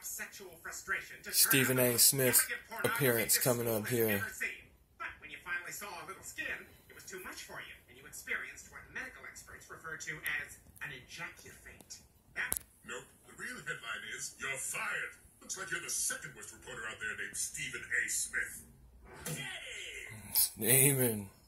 enough sexual frustration to Stephen A. Smith appearance coming up here. But when you finally saw a little skin, it was too much for you, and you experienced what medical experts refer to as an ejaculate. Nope. The real headline is, "You're fired." Looks like you're the second worst reporter out there named Stephen A. Smith. Amen.